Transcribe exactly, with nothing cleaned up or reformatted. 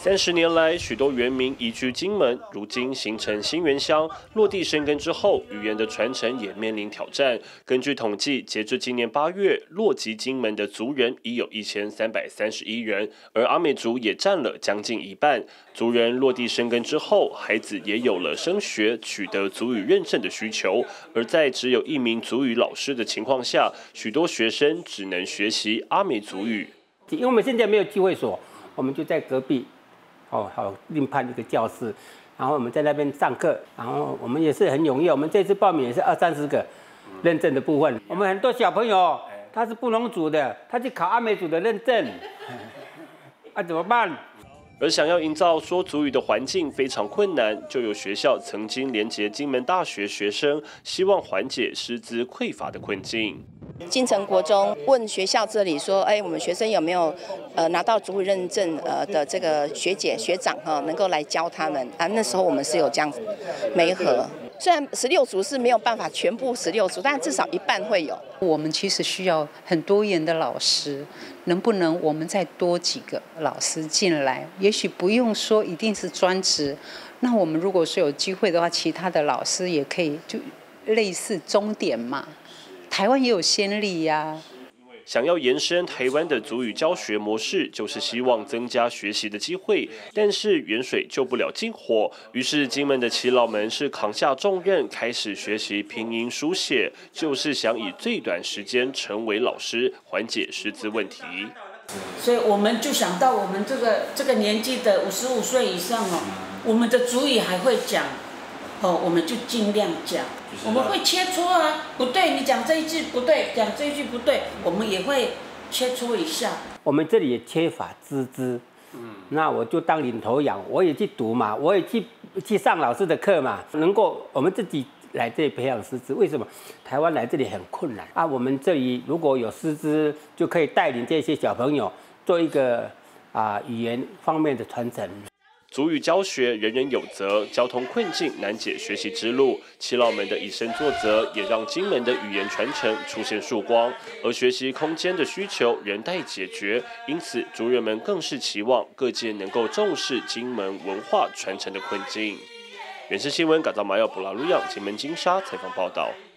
三十年来，许多原民移居金门，如今形成新原乡，落地生根之后，语言的传承也面临挑战。根据统计，截至今年八月，落籍金门的族人已有一千三百三十一人，而阿美族也占了将近一半。族人落地生根之后，孩子也有了升学、取得族语认证的需求。而在只有一名族语老师的情况下，许多学生只能学习阿美族语。 因为我们现在没有机会所，我们就在隔壁。哦，好，另派一个教室，然后我们在那边上课，然后我们也是很踊跃。我们这次报名也是二三十个认证的部分。我们很多小朋友他是布农族的，他去考阿美族的认证，啊，怎么办？ 而想要营造说族语的环境非常困难，就有学校曾经连结金门大学学生，希望缓解师资匮乏的困境。 金城国中问学校这里说，哎，我们学生有没有呃拿到族语认证呃的这个学姐学长哈、哦，能够来教他们啊？那时候我们是有这样子媒合。虽然十六族是没有办法全部十六族，但至少一半会有。 我们其实需要很多元的老师，能不能我们再多几个老师进来？也许不用说一定是专职，那我们如果说有机会的话，其他的老师也可以就类似钟点嘛。台湾也有先例呀、啊。 想要延伸台湾的族语教学模式，就是希望增加学习的机会。但是远水救不了近火，于是金门的耆老们是扛下重任，开始学习拼音书写，就是想以最短时间成为老师，缓解师资问题。 所以我们就想到我们这个这个年纪的五十五岁以上哦，我们的族语还会讲。哦，我们就尽量讲，我们会切磋啊，不对，你讲这一句不对，讲这一句不对，我们也会切磋一下。 我们这里也缺乏师资，嗯，那我就当领头羊，我也去读嘛，我也去去上老师的课嘛，能够我们自己来这里培养师资。为什么台湾来这里很困难啊？我们这里如果有师资，就可以带领这些小朋友做一个啊语言方面的传承。 族语教学人人有责，交通困境难解学习之路。耆老们的以身作则，也让金门的语言传承出现曙光。而学习空间的需求仍待解决，因此族人们更是期望各界能够重视金门文化传承的困境。原视新闻改造马耀布拉路漾金门金沙采访报道。